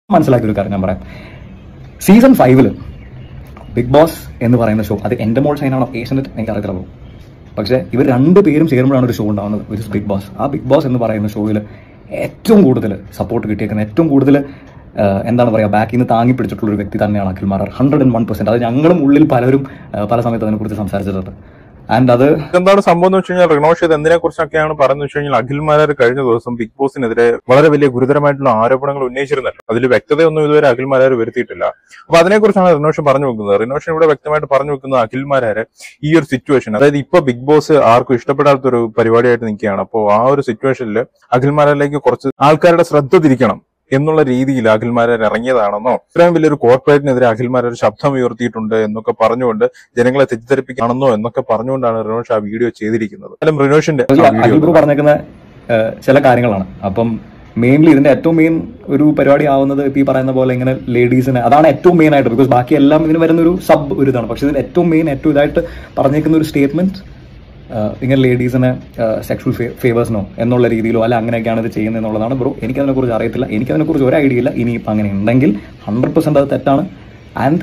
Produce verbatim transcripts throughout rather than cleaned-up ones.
മനസ്സിലാക്കിയ ഒരു കാര്യം ഞാൻ പറയാം. സീസൺ ഫൈവില് ബിഗ് ബോസ് എന്ന് പറയുന്ന ഷോ അത് എൻ്റെ മോൾ ഷൈനാണോ ഏഷ്യനെറ്റ് എനിക്ക് അറിയത്തില്ല. പക്ഷേ ഇവർ രണ്ട് പേരും ചേരുമ്പോഴാണ് ഒരു ഷോ ഉണ്ടാകുന്നത്, ഒരു ബിഗ് ബോസ്. ആ ബിഗ് ബോസ് എന്ന് പറയുന്ന ഷോയിൽ ഏറ്റവും കൂടുതൽ സപ്പോർട്ട് കിട്ടിയേക്കുന്നത്, ഏറ്റവും കൂടുതൽ എന്താണ് പറയുക, ബാക്കിൽ നിന്ന് താങ്ങി പിടിച്ചിട്ടുള്ള ഒരു വ്യക്തി തന്നെയാണ് Akhil Marar. Hundred and one percent. അത് ഞങ്ങളും ഉള്ളിൽ പലരും പല സമയത്ത് അതിനെക്കുറിച്ച് സംസാരിച്ചിട്ടുണ്ട്. ആൻഡ് അത് എന്താണ് സംഭവം എന്ന് വെച്ച് കഴിഞ്ഞാൽ, റിനോഷ് ഇത് എന്തിനെ കുറിച്ചൊക്കെയാണ് പറയുന്നത് വെച്ച് കഴിഞ്ഞാൽ, അഖിൽ മാരാർ കഴിഞ്ഞ ദിവസം ബിഗ് ബോസിനെതിരെ വളരെ വലിയ ഗുരുതരമായിട്ടുള്ള ആരോപണങ്ങൾ ഉന്നയിച്ചിരുന്നല്ലോ. അതിൽ വ്യക്തതയൊന്നും ഇതുവരെ അഖിൽ മാരാർ വരുത്തിയിട്ടില്ല. അപ്പൊ അതിനെക്കുറിച്ചാണ് റിനോഷ് പറഞ്ഞു വെക്കുന്നത്. റിനോഷൻ ഇവിടെ വ്യക്തമായിട്ട് പറഞ്ഞു വെക്കുന്നത് അഖിൽ മാരാർ ഈ ഒരു സിറ്റുവേഷൻ, അതായത് ഇപ്പൊ ബിഗ് ബോസ് ആർക്കും ഇഷ്ടപ്പെടാത്ത ഒരു പരിപാടിയായിട്ട് നിൽക്കുകയാണ്. അപ്പോൾ ആ ഒരു സിറ്റുവേഷനിൽ അഖിൽ മാരാറിലേക്ക് കുറച്ച് ആൾക്കാരുടെ ശ്രദ്ധ തിരിക്കണം എന്നുള്ള രീതിയിൽ അഖിൽ മാരാർ ഇറങ്ങിയതാണെന്നോ, ഇത്രയും വലിയൊരു കോർപ്പറേറ്റിനെതിരെ അഖിൽ മാരാർ ശബ്ദം ഉയർത്തിയിട്ടുണ്ട് എന്നൊക്കെ പറഞ്ഞുകൊണ്ട് ജനങ്ങളെ തെറ്റിദ്ധരിപ്പിക്കുകയാണെന്നോ എന്നൊക്കെ പറഞ്ഞുകൊണ്ടാണ് റിനോഷ് ആ വീഡിയോ ചെയ്തിരിക്കുന്നത്. അല്ല, റിനോഷിന്റെ പറഞ്ഞേക്കുന്ന ചില കാര്യങ്ങളാണ്. അപ്പം മെയിൻലി ഇതിന്റെ ഏറ്റവും മെയിൻ ഒരു പരിപാടി ആവുന്നത് ഇപ്പൊ ഈ പറയുന്ന പോലെ ഇങ്ങനെ ലേഡീസിന്, അതാണ് ഏറ്റവും മെയിൻ ആയിട്ട്. ബിക്കോസ് ബാക്കി എല്ലാം ഇതിന് വരുന്ന ഒരു സബ് ഒരു ഇതാണ്. പക്ഷെ ഇതിന് ഏറ്റവും മെയിൻ ഏറ്റവും ഇതായിട്ട് പറഞ്ഞേക്കുന്ന ഒരു സ്റ്റേറ്റ്മെന്റ്, ഇങ്ങനെ ലേഡീസിന് സെക്ഷൽ ഫേവേഴ്സിനോ എന്നുള്ള രീതിയിലോ അല്ല അങ്ങനെയൊക്കെയാണ് ഇത് ചെയ്യുന്നത് എന്നുള്ളതാണ്. ബ്രോ, എനിക്കതിനെക്കുറിച്ച് അറിയത്തില്ല, എനിക്കതിനെക്കുറിച്ച് ഒരു ഐഡിയ ഇല്ല. ഇനിയിപ്പോൾ അങ്ങനെ ഉണ്ടെങ്കിൽ ഹൺഡ്രഡ് പെർസെന്റ് അത് തെറ്റാണ്. And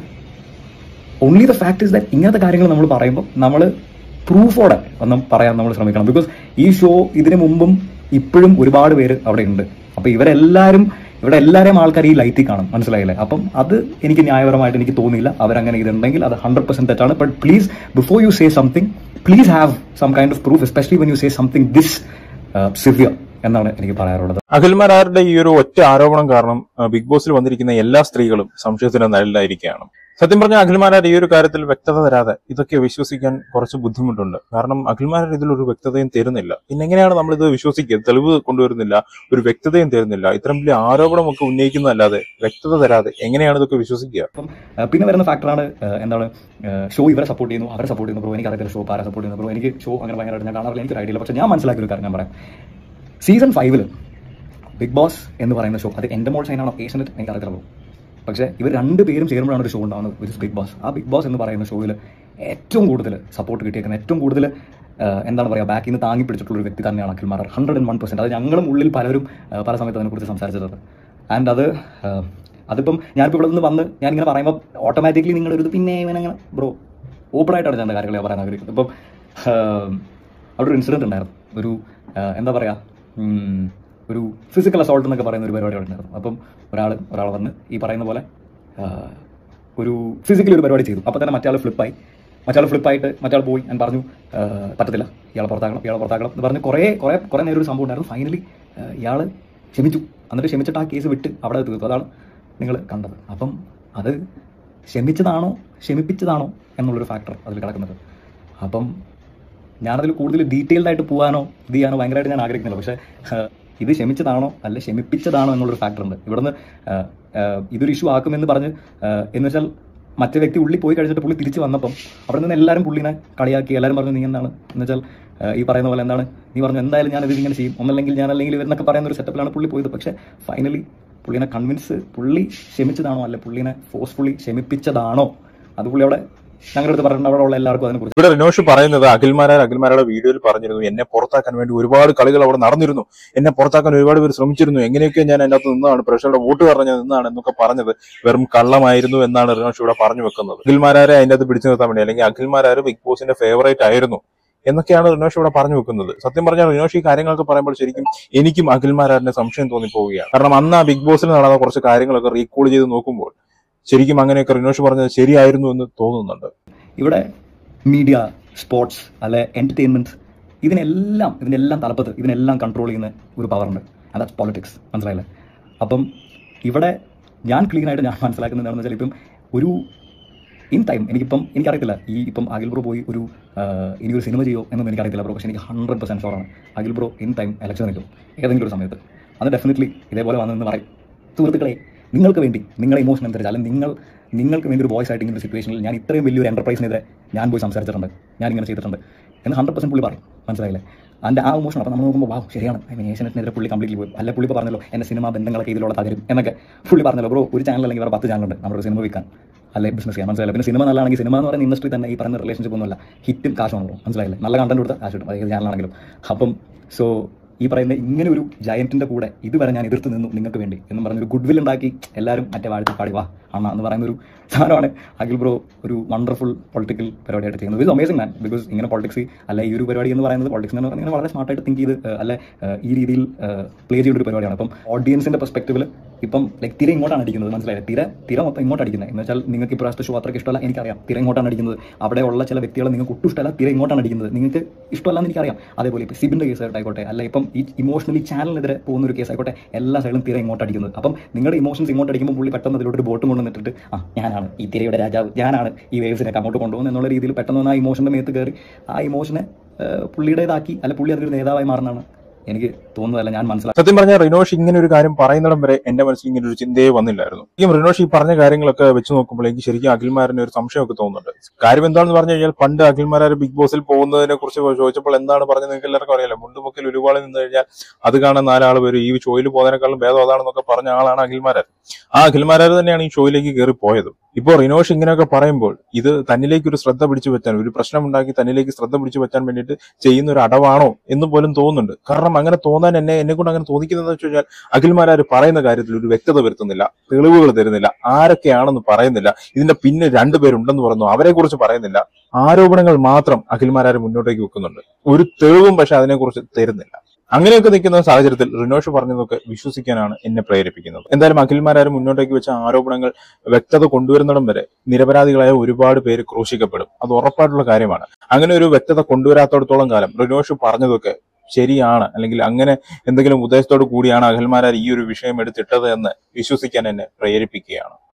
only the fact is that ഇങ്ങനത്തെ കാര്യങ്ങൾ നമ്മൾ പറയുമ്പോൾ നമ്മൾ പ്രൂഫോടെ ഒന്നും പറയാൻ നമ്മൾ ശ്രമിക്കണം. ബിക്കോസ് ഈ ഷോ ഇതിനു മുമ്പും ഇപ്പോഴും ഒരുപാട് പേര് അവിടെ ഉണ്ട്. അപ്പൊ ഇവരെല്ലാവരും ഇവിടെ എല്ലാവരെയും ആൾക്കാർ ഈ ലൈറ്റിൽ കാണും, മനസ്സിലായില്ലേ? അപ്പം അത് എനിക്ക് ന്യായപരമായിട്ട് എനിക്ക് തോന്നിയില്ല. അവരങ്ങനെ ഇതുണ്ടെങ്കിൽ അത് ഹൺഡ്രഡ് പെർസെന്റ് തെറ്റാണ്. But please, before you say something, please have some kind of proof, especially when you say something this severe എന്നാണ് എനിക്ക് പറയാറുള്ളത്. അഖിൽ മാരാരുടെ ഈ ഒരു ഒറ്റ ആരോപണം കാരണം ബിഗ് ബോസിൽ വന്നിരിക്കുന്ന എല്ലാ സ്ത്രീകളും സംശയത്തിന്റെ നിഴലിലായിരിക്കുകയാണ്. സത്യം പറഞ്ഞാൽ അഖിൽ മാരാർ ഈ ഒരു കാര്യത്തിൽ വ്യക്തത തരാതെ ഇതൊക്കെ വിശ്വസിക്കാൻ കുറച്ച് ബുദ്ധിമുട്ടുണ്ട്. കാരണം അഖിൽ മാരാർ ഇതിലൊരു വ്യക്തതയും തരുന്നില്ല. പിന്നെ എങ്ങനെയാണ് നമ്മളിത് വിശ്വസിക്കുക? തെളിവ് കൊണ്ടുവരുന്നില്ല, ഒരു വ്യക്തതയും തരുന്നില്ല. ഇത്തരം വലിയ ആരോപണമൊക്കെ ഉന്നയിക്കുന്നതല്ലാതെ വ്യക്തത തരാതെ എങ്ങനെയാണ് ഇതൊക്കെ വിശ്വസിക്കുക? പിന്നെ വരുന്ന ഫാക്ടറാണ് എന്താണ്, ഷോ ഇവരെ സപ്പോർട്ട് ചെയ്യുന്നു, അവരെ സപ്പോർട്ട് ചെയ്യുന്നു. ബ്രോ, എനിക്ക് അറിയത്തില്ല ഷോ ആരെ സപ്പോർട്ട് ചെയ്യുന്നു. ബ്രോ, എനിക്ക് ഷോ അങ്ങനെ ഭയങ്കരമായിട്ട് ഞാൻ കാണാറില്ല, എനിക്ക് ഐഡിയ ഇല്ല. പക്ഷെ ഞാൻ മനസ്സിലാക്കിയ ഒരു കാര്യം ഞാൻ പറയാം. സീസൺ ഫൈവില് ബിഗ് ബോസ് എന്ന് പറയുന്ന ഷോ അത് എൻ്റെ മോൾ ഷൈനാണോ ഏഷ്യനെറ്റ് എനിക്ക് അറിയത്തില്ല. പക്ഷേ ഇവർ രണ്ട് പേരും ചേരുമ്പോഴാണ് ഒരു ഷോ ഉണ്ടാകുന്നത്, ഒരു ബിഗ് ബോസ്. ആ ബിഗ് ബോസ് എന്ന് പറയുന്ന ഷോയിൽ ഏറ്റവും കൂടുതൽ സപ്പോർട്ട് കിട്ടിയേക്കുന്നത്, ഏറ്റവും കൂടുതൽ എന്താണ് പറയുക, ബാക്കിൽ നിന്ന് താങ്ങി പിടിച്ചിട്ടുള്ള ഒരു വ്യക്തി തന്നെയാണ് Akhil Marar. Hundred and one percent. അത് ഞങ്ങളും ഉള്ളിൽ പലരും പല സമയത്ത് അതിനെക്കുറിച്ച് സംസാരിച്ചിട്ടുണ്ട്. ആൻഡ് അത് അതിപ്പം ഞാനിപ്പോൾ ഇവിടെ നിന്ന് വന്ന് ഞാനിങ്ങനെ പറയുമ്പോൾ ഓട്ടോമാറ്റിക്കലി നിങ്ങളൊരു പിന്നെ ഇവനങ്ങനെ ബ്രോ ഓപ്പൺ ആയിട്ടാണ് ഞാൻ കാര്യങ്ങൾ പറയാൻ ആഗ്രഹിക്കുന്നത്. ഇപ്പം അവിടെ ഒരു ഇൻസിഡൻറ്റ് ഉണ്ടായിരുന്നു. ഒരു എന്താ പറയുക, ഒരു ഫിസിക്കൽ അസോൾട്ട് എന്നൊക്കെ പറയുന്ന ഒരു പരിപാടി ഉണ്ടായിരുന്നു. അപ്പം ഒരാൾ ഒരാൾ വന്ന് ഈ പറയുന്ന പോലെ ഒരു ഫിസിക്കലി ഒരു പരിപാടി ചെയ്തു. അപ്പോൾ തന്നെ മറ്റേ ഫ്ലിപ്പായി മറ്റേ ഫ്ലിപ്പായിട്ട് മറ്റേ പോയി ഞാൻ പറഞ്ഞു പറ്റത്തില്ല, ഇയാളെ പുറത്താക്കണം ഇയാളെ പുറത്താക്കണം എന്ന് പറഞ്ഞ് കുറേ കുറേ കുറേ നേരം ഒരു സംഭവം ഉണ്ടായിരുന്നു. ഫൈനലി ഇയാൾ ക്ഷമിച്ചു. എന്നിട്ട് ക്ഷമിച്ചിട്ട് ആ കേസ് വിട്ട് അവിടെ തീർത്തു. അതാണ് നിങ്ങൾ കണ്ടത്. അപ്പം അത് ക്ഷമിച്ചതാണോ ക്ഷമിപ്പിച്ചതാണോ എന്നുള്ളൊരു ഫാക്ടർ അതിൽ കിടക്കുന്നത്. അപ്പം ഞാനതിൽ കൂടുതൽ ഡീറ്റെയിൽഡ് ആയിട്ട് പോകാനോ ഇത് ചെയ്യാനോ ഭയങ്കരമായിട്ട് ഞാൻ ആഗ്രഹിക്കുന്നില്ല. പക്ഷേ ഇത് ക്ഷമിച്ചതാണോ അല്ല ക്ഷമിപ്പിച്ചതാണോ എന്നുള്ളൊരു ഫാക്ടർ ഉണ്ട്. ഇവിടുന്ന് ഇതൊരു ഇഷ്യൂ ആക്കുമെന്ന് പറഞ്ഞ് എന്ന് വെച്ചാൽ മറ്റേ വ്യക്തി ഉള്ളി പോയി കഴിച്ചിട്ട് പുള്ളി തിരിച്ച് വന്നപ്പം അവിടെ നിന്ന് എല്ലാവരും പുള്ളിനെ കളിയാക്കി. എല്ലാവരും പറഞ്ഞു നീ എന്താണ് എന്ന് വെച്ചാൽ ഈ പറയുന്ന പോലെ എന്താണ് നീ പറഞ്ഞു എന്തായാലും ഞാൻ ഇത് ഇങ്ങനെ ചെയ്യും, ഒന്നല്ലെങ്കിൽ ഞാൻ അല്ലെങ്കിൽ ഇവരെന്നൊക്കെ പറയുന്ന ഒരു സെറ്റപ്പിലാണ് പുള്ളി പോയത്. പക്ഷേ ഫൈനലി പുള്ളിനെ കൺവിൻസ് പുള്ളി ക്ഷമിച്ചതാണോ അല്ല പുള്ളിനെ ഫോഴ്സ്ഫുള്ളി ക്ഷമിപ്പിച്ചതാണോ അത് പുള്ളി അവിടെ ഞങ്ങളുടെ അടുത്ത് പറഞ്ഞിട്ടുണ്ട്. അവിടെ ഉള്ള എല്ലാവർക്കും അതിനെക്കുറിച്ച് ഇവിടെ റിനോഷ് പറയുന്നത് അഖിൽ മാരാർ അഖിൽ മാരാരുടെ വീഡിയോയിൽ പറഞ്ഞിരുന്നു, എന്നെ പുറത്താക്കാൻ വേണ്ടി ഒരുപാട് കളികൾ അവിടെ നടന്നിരുന്നു, എന്നെ പുറത്താക്കാൻ ഒരുപാട് പേര് ശ്രമിച്ചിരുന്നു, എങ്ങനെയൊക്കെ ഞാൻ അതിനകത്ത് നിന്നാണ് പ്രേക്ഷകരുടെ വോട്ട് പറഞ്ഞത് നിന്നാണ് എന്നൊക്കെ പറഞ്ഞത് വെറും കള്ളമായിരുന്നു എന്നാണ് റിനോഷ് ഇവിടെ പറഞ്ഞു വെക്കുന്നത്. അഖിൽ മാരാരെ അതിൻ്റെ അകത്ത് പിടിച്ചു നിർത്താൻ വേണ്ടി, അല്ലെങ്കിൽ അഖിൽ മാരാർ ബിഗ് ബോസിന്റെ ഫേവറേറ്റ് ആയിരുന്നു എന്നൊക്കെയാണ് റിനോഷ് ഇവിടെ പറഞ്ഞു വെക്കുന്നത്. സത്യം പറഞ്ഞാൽ റിനോഷ് ഈ കാര്യങ്ങളൊക്കെ പറയുമ്പോൾ ശരിക്കും എനിക്കും അഖിൽ മാരാറിന്റെ സംശയം തോന്നിപ്പോവുകയാണ്. കാരണം അന്ന് ആ ബിഗ് ബോസിൽ നടന്ന കുറച്ച് കാര്യങ്ങളൊക്കെ റീകോൾ ചെയ്ത് നോക്കുമ്പോൾ ശരിക്കും അങ്ങനെയൊക്കെ റിനോഷ് പറഞ്ഞത് ശരിയായിരുന്നു എന്ന് തോന്നുന്നുണ്ട്. ഇവിടെ മീഡിയ, സ്പോർട്സ് അല്ലെ എന്റർടൈൻമെന്റ്, ഇതിനെല്ലാം ഇതിനെല്ലാം തലപ്പത്ത് ഇതിനെല്ലാം കൺട്രോൾ ചെയ്യുന്ന ഒരു പവറുണ്ട്. And that's politics. മനസ്സിലായില്ലേ? അപ്പം ഇവിടെ ഞാൻ ക്ലീൻ ആയിട്ട് ഞാൻ മനസ്സിലാക്കുന്നത് എന്താണെന്ന് വെച്ചാൽ ഇപ്പം ഒരു ഇൻ ടൈം എനിക്കിപ്പം എനിക്കറിയത്തില്ല ഈ ഇപ്പം അഖിൽ ബ്രോ പോയി ഒരു ഇനി ഒരു സിനിമ ചെയ്യോ എന്നൊന്നും എനിക്കറിയത്തില്ല ബ്രോ. പക്ഷേ എനിക്ക് ഹൺഡ്രഡ് പെർസെൻറ്റ് ഷോറാണ് Akhil bro in time election നിൽക്കും ഏതെങ്കിലും ഒരു സമയത്ത്. അത് ഡെഫിനറ്റ്ലി ഇതേപോലെ വന്നെന്ന് പറയും. സുഹൃത്തുക്കളെ, നിങ്ങൾക്ക് വേണ്ടി നിങ്ങളുടെ ഇമോഷൻ അനുസരിച്ച് അല്ലെങ്കിൽ നിങ്ങൾ നിങ്ങൾക്ക് വേണ്ടി ഒരു വോയിസ് ആയിട്ട് ഇങ്ങനെ ഒരു സിറ്റുവേഷനിൽ ഞാൻ ഇത്രയും വലിയൊരു എൻ്റർപ്രൈസിനെതിരെ ഞാൻ പോയി സംസാരിച്ചിട്ടുണ്ട്, ഞാൻ ഇങ്ങനെ ചെയ്തിട്ടുണ്ട് എന്ന് ഹൺഡ്രഡ് പെർസെൻറ്റ് പുള്ളി പറയും. മനസ്സിലായില്ലേ? അതിൻ്റെ ആ ഇമോഷൻ. അപ്പോൾ നമ്മൾ നോക്കുമ്പോൾ വാ ശരിയാണ്, ഐ മീൻ ഏഷ്യനെറ്റിനെതിരെ പുള്ളി കംപ്ലീറ്റ്ലി പോയി. അല്ല പുള്ളി ഇപ്പോൾ പറഞ്ഞല്ലോ എൻ്റെ സിനിമ ബന്ധങ്ങളൊക്കെ ഇതിലുള്ള തകരും എന്നൊക്കെ പുള്ളി പറഞ്ഞല്ലോ. ബ്രോ, ഒരു ചാനൽ അല്ലെങ്കിൽ വേറെ പത്ത് ചാനലുണ്ട് നമ്മുടെ സിനിമ വിൽക്കാൻ അല്ലെ ബിസിനസ് ചെയ്യാൻ. മനസ്സിലായില്ല? പിന്നെ സിനിമ നല്ലതാണെങ്കിൽ സിനിമ എന്ന് പറയുന്ന ഇൻഡസ്ട്രി തന്നെ ഈ പറയുന്ന റിലേഷൻഷിപ്പ് ഒന്നുമല്ല, ഹിറ്റും കാശുമാണല്ലോ. മനസ്സിലായില്ലേ? നല്ല കണ്ടന്റ് കൊടുത്താൽ കാശ് കിട്ടും, ഏത് ചാനലാണെങ്കിലും. അപ്പം സോ ഈ പറയുന്ന ഇങ്ങനെ ഒരു ജയന്റിന്റെ കൂടെ ഇതുവരെ ഞാൻ എതിർത്ത് നിന്നു നിങ്ങൾക്ക് വേണ്ടി എന്നും പറഞ്ഞൊരു ഗുഡ് വിൽ ഉണ്ടാക്കി എല്ലാവരും മറ്റേ വാഴ്ത്തി പാടി വാ അണ്ണ എന്ന് പറയുന്ന ഒരു സാധനമാണ് അഖിൽ ബ്രോ ഒരു വണ്ടർഫുൾ പൊളിറ്റിക്കൽ പരിപാടിയായിട്ട് ചെയ്യുന്നത്. It amazing man. ബിക്കോസ് ഇങ്ങനെ പൊളിറ്റിക്സ് അല്ല ഈ ഒരു പരിപാടി എന്ന് പറയുന്നത് പൊളിറ്റിക്സ് എന്ന് പറയുന്നത് വളരെ സ്മാർട്ടായിട്ട് തിങ്ക് ചെയ്ത് അല്ലെ ഈ രീതിയിൽ പ്ലേ ചെയ്ത ഒരു പരിപാടിയാണ്. അപ്പം ഓഡിയൻസിന്റെ പെർസ്പെക്ടീവിൽ ഇപ്പം ലൈക്ക് തിര ഇങ്ങോട്ടാണ് അടിക്കുന്നത്, മനസ്സിലായത്? തിര തിര മൊത്തം ഇങ്ങോട്ട് അടിക്കുന്നത് എന്ന് വെച്ചാൽ നിങ്ങൾക്ക് ഇപ്രാവശ്യത്തെ ഷോ അത്രയ്ക്ക് ഇഷ്ടമല്ല എനിക്കറിയാം. തിര ഇങ്ങോട്ടാണ് അടിക്കുന്നത്. അവിടെ ഉള്ള ചില വ്യക്തികളെ നിങ്ങൾക്ക് ഒട്ടും ഇഷ്ടമല്ല, തിര ഇങ്ങോട്ടാണ് അടിക്കുന്നത്. നിങ്ങൾക്ക് ഇഷ്ടമല്ലെന്ന് എനിക്കറിയാം. അതേപോലെ ഇപ്പോൾ സിബിന്റെ കേസ് ആയിക്കോട്ടെ അല്ല ഇപ്പം ഈ ഇമോഷണലി ചാനലിനെതിരെ പോകുന്ന ഒരു കേസ് ആയിക്കോട്ടെ എല്ലാ സൈഡിലും തിര ഇങ്ങോട്ട് അടിക്കുന്നത്. അപ്പം നിങ്ങളുടെ ഇമോഷൻസ് ഇങ്ങോട്ട് അടിക്കുമ്പോൾ പുള്ളി പെട്ടെന്ന് അതിലോട്ട് ബോട്ടും കൊണ്ടുവന്നിട്ട് ആ ഞാനാണ് ഈ തിരയുടെ രാജാവ്, ഞാനാണ് ഈ വേവ്സിനൊക്കെ അങ്ങോട്ട് കൊണ്ടുപോകുന്നത് എന്നുള്ള രീതിയിൽ പെട്ടെന്ന് ആ ഇമോഷൻ്റെ മേത്ത് കയറി ആ ഇമോഷനെ പുള്ളിയുടേതാക്കി അല്ല പുള്ളി അതിലൊരു നേതാവായി മാറുന്നതാണ് എനിക്ക് തോന്നുന്നതല്ല, ഞാൻ മനസ്സിലാക്കി. സത്യം പറഞ്ഞാൽ റിനോഷ് ഇങ്ങനെ ഒരു കാര്യം പറയുന്നിടം വരെ എന്റെ മനസ്സിൽ ഇങ്ങനെ ഒരു ചിന്തയെ വന്നില്ലായിരുന്നു. ഈ റിനോഷ് ഈ പറഞ്ഞ കാര്യങ്ങളൊക്കെ വെച്ച് നോക്കുമ്പോൾ എനിക്ക് ശരിക്കും അഖിൽമാരന് ഒരു സംശയമൊക്കെ തോന്നുന്നുണ്ട്. കാര്യം എന്താണെന്ന് പറഞ്ഞു കഴിഞ്ഞാൽ പണ്ട് അഖിൽമാരാർ ബിഗ് ബോസിൽ പോകുന്നതിനെ കുറിച്ച് ചോദിച്ചപ്പോൾ എന്താണ് പറഞ്ഞത് നിങ്ങൾക്ക് എല്ലാവർക്കും അറിയാലോ. മുണ്ടുമുക്കിൽ ഒരുപാട് നിന്ന് കഴിഞ്ഞാൽ അത് കാണാൻ നാലാൾ വരും, ഈ ഷോയിൽ പോകുന്നതിനേക്കാളും ഭേദം അതാണെന്നൊക്കെ പറഞ്ഞ ആളാണ് അഖിൽമാരാർ. ആ അഖിൽമാരാർ തന്നെയാണ് ഈ ഷോയിലേക്ക് കയറി പോയതും. ഇപ്പോൾ റിനോഷ് ഇങ്ങനെയൊക്കെ പറയുമ്പോൾ ഇത് തന്നിലേക്ക് ഒരു ശ്രദ്ധ പിടിച്ചു വെച്ചാൻ, ഒരു പ്രശ്നമുണ്ടാക്കി തന്നിലേക്ക് ശ്രദ്ധ പിടിച്ചു വെച്ചാൻ വേണ്ടിയിട്ട് ചെയ്യുന്ന ഒരു അടവാണോ എന്ന് പോലും തോന്നുന്നുണ്ട്. കാരണം അങ്ങനെ തോന്നാൻ എന്നെ എന്നെ കൊണ്ട് അങ്ങനെ തോന്നിക്കുന്നതെന്ന് വെച്ച് കഴിഞ്ഞാൽ അഖിൽമാരാർ പറയുന്ന കാര്യത്തിൽ ഒരു വ്യക്തത വരുത്തുന്നില്ല, തെളിവുകൾ തരുന്നില്ല, ആരൊക്കെയാണെന്ന് പറയുന്നില്ല, ഇതിന്റെ പിന്നെ രണ്ടുപേരുണ്ടെന്ന് പറഞ്ഞു അവരെ കുറിച്ച് പറയുന്നില്ല, ആരോപണങ്ങൾ മാത്രം അഖിൽമാരാർ മുന്നോട്ടേക്ക് വെക്കുന്നുണ്ട്. ഒരു തെളിവും പക്ഷെ അതിനെക്കുറിച്ച് തരുന്നില്ല. അങ്ങനെയൊക്കെ നിൽക്കുന്ന സാഹചര്യത്തിൽ റിനോഷ് പറഞ്ഞതൊക്കെ വിശ്വസിക്കാനാണ് എന്നെ പ്രേരിപ്പിക്കുന്നത്. എന്തായാലും അഖിൽമാരാർ മുന്നോട്ടേക്ക് വെച്ച ആരോപണങ്ങൾ വ്യക്തത കൊണ്ടുവരുന്നിടം വരെ നിരപരാധികളായ ഒരുപാട് പേര് ക്രൂശിക്കപ്പെടും. അത് ഉറപ്പായിട്ടുള്ള കാര്യമാണ്. അങ്ങനെ ഒരു വ്യക്തത കൊണ്ടുവരാത്തോടത്തോളം കാലം റിനോഷ് പറഞ്ഞതൊക്കെ ശരിയാണ് അല്ലെങ്കിൽ അങ്ങനെ എന്തെങ്കിലും ഉദ്ദേശത്തോടു കൂടിയാണ് അഖിൽമാരാർ ഈ ഒരു വിഷയം എടുത്തിട്ടത് എന്ന് വിശ്വസിക്കാൻ എന്നെ പ്രേരിപ്പിക്കുകയാണ്.